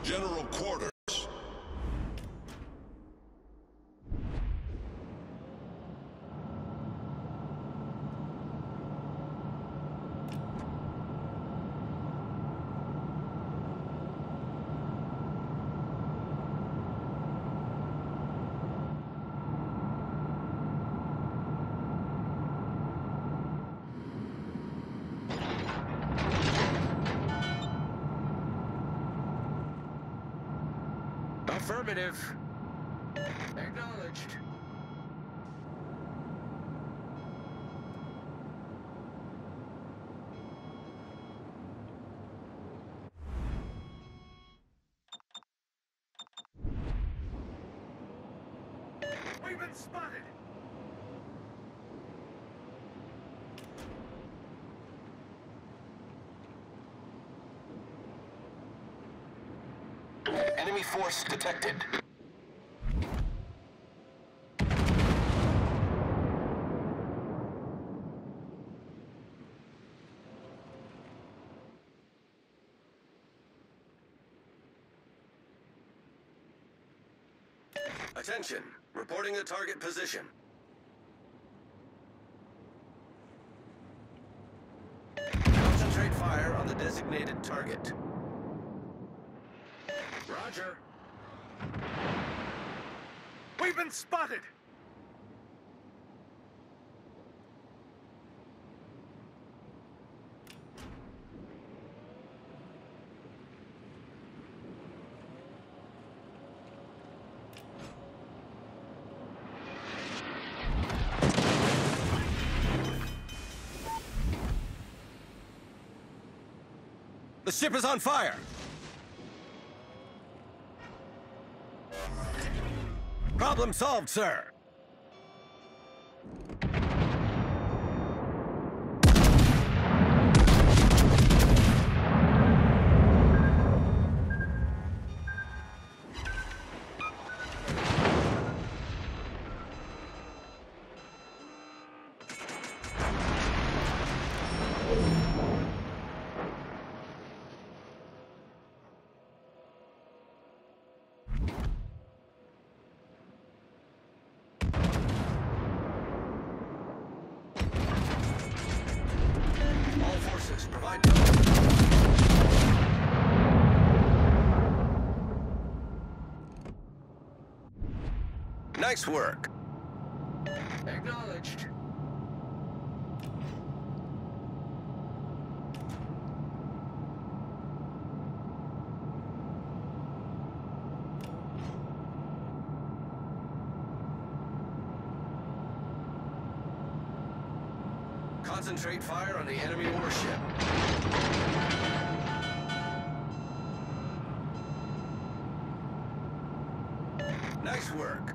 General quarters. Affirmative. Acknowledged. We've been spotted. Enemy force detected. Attention, reporting a target position. Concentrate fire on the designated target. Roger. We've been spotted! The ship is on fire! Problem solved, sir! Provide cover. Nice work. Acknowledged. Concentrate fire on the enemy warship. Nice work.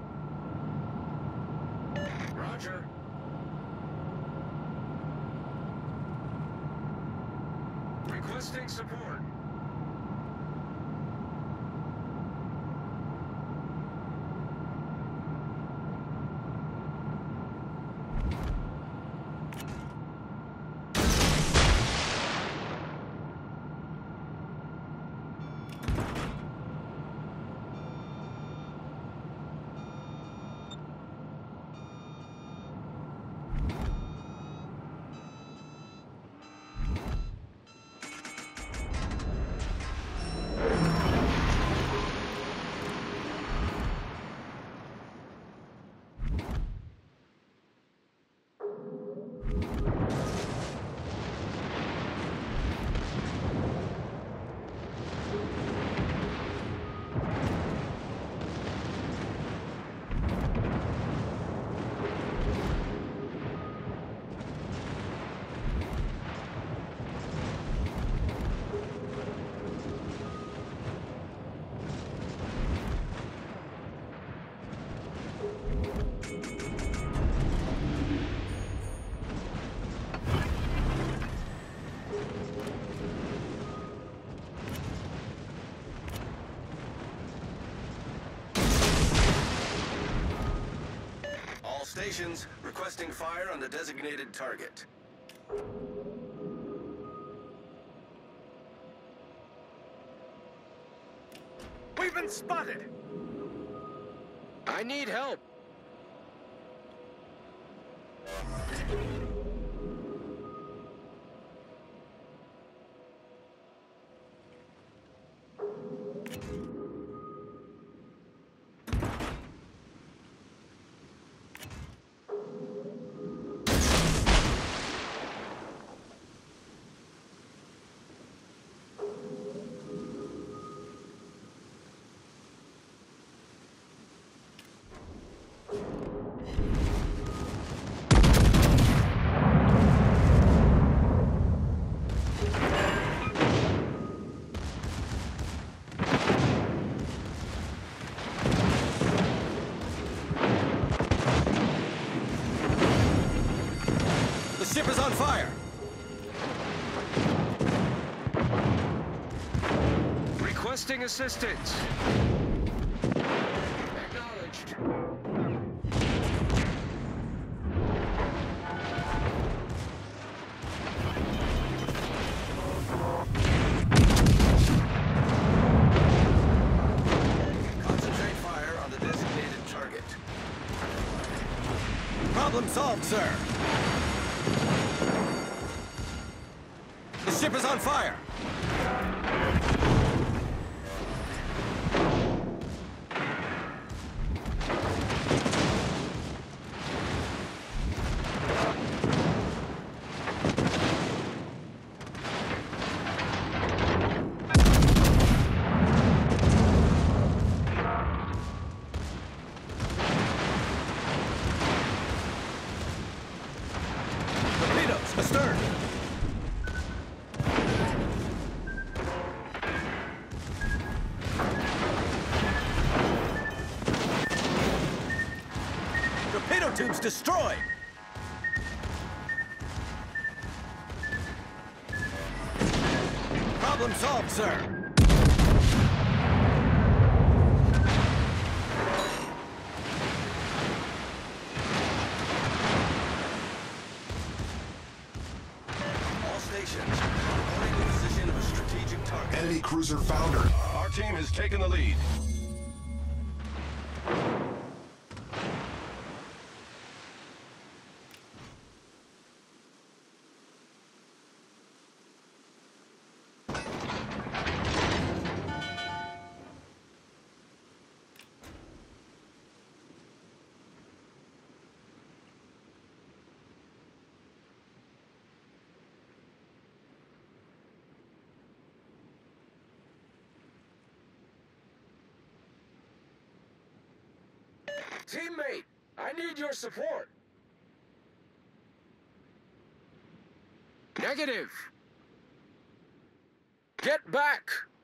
Roger. Requesting support. Stations requesting fire on the designated target. We've been spotted! I need help. The ship is on fire! Requesting assistance. Acknowledged. Concentrate fire on the designated target. Problem solved, sir. The ship is on fire! Torpedoes astern! Torpedo tubes destroyed! Problem solved, sir. All stations, reporting the position of a strategic target. Enemy cruiser foundered. Our team has taken the lead. Teammate, I need your support. Negative. Get back.